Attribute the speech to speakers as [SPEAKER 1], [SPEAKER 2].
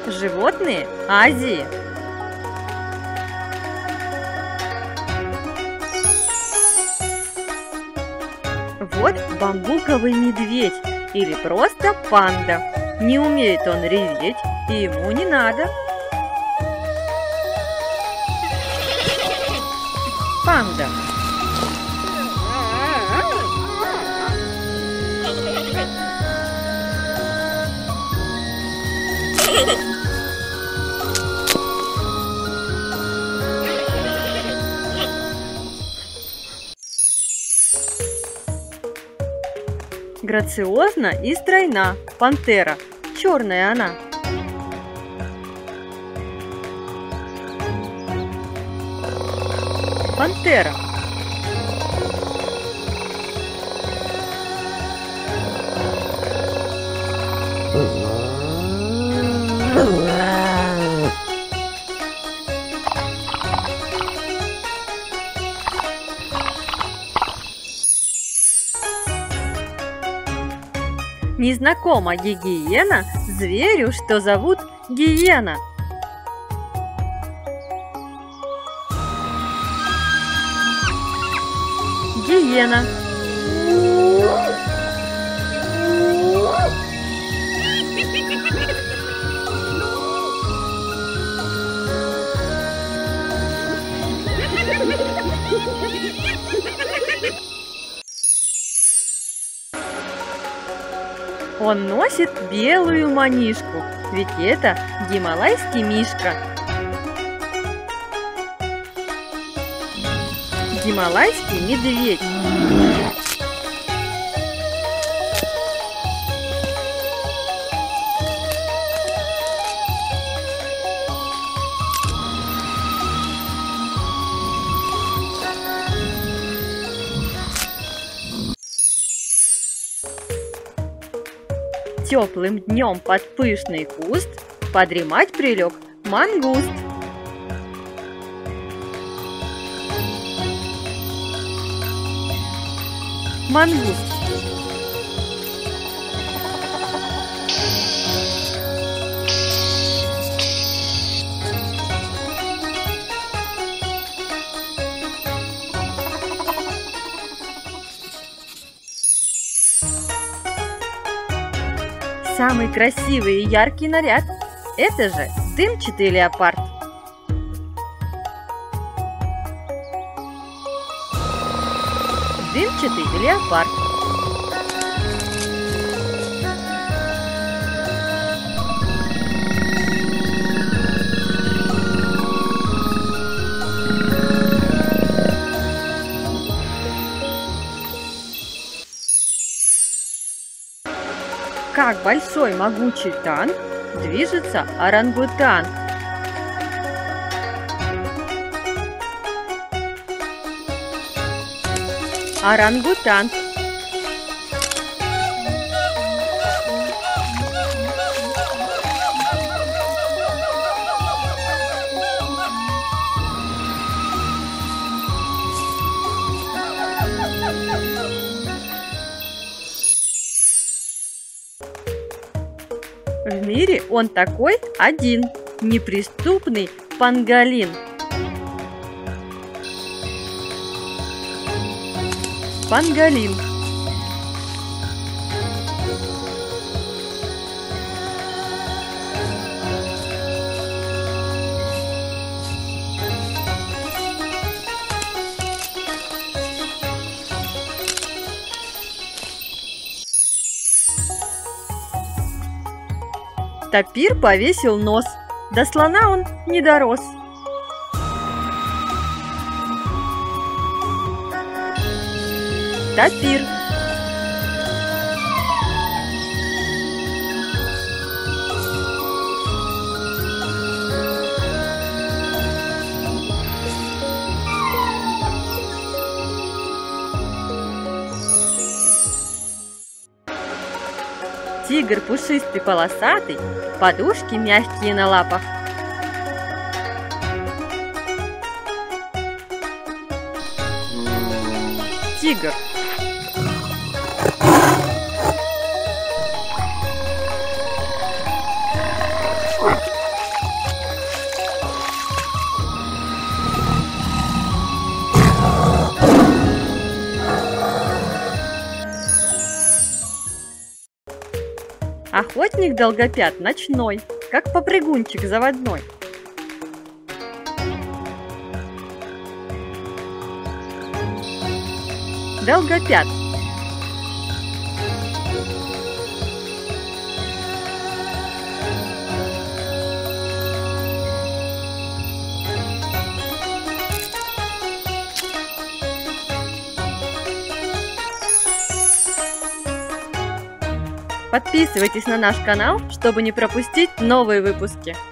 [SPEAKER 1] Животные Азии. Вот бамбуковый медведь или просто панда. Не умеет он реветь, и ему не надо. Панда. Грациозна и стройна пантера. Черная она. Пантера. Незнакома гигиена зверю, что зовут гиена. Гиена. Он носит белую манишку, ведь это гималайский мишка. Гималайский медведь. Теплым днем под пышный куст подремать прилег мангуст. Мангуст. Самый красивый и яркий наряд – это же дымчатый леопард. Дымчатый леопард. Как большой могучий танк движется орангутанг. Орангутанг. В мире он такой один, неприступный панголин. Панголин. Тапир повесил нос, до слона он не дорос. Тапир. Тигр пушистый полосатый, подушки мягкие на лапах. Тигр. Охотник долгопят ночной, как попрыгунчик заводной. Долгопят. Подписывайтесь на наш канал, чтобы не пропустить новые выпуски.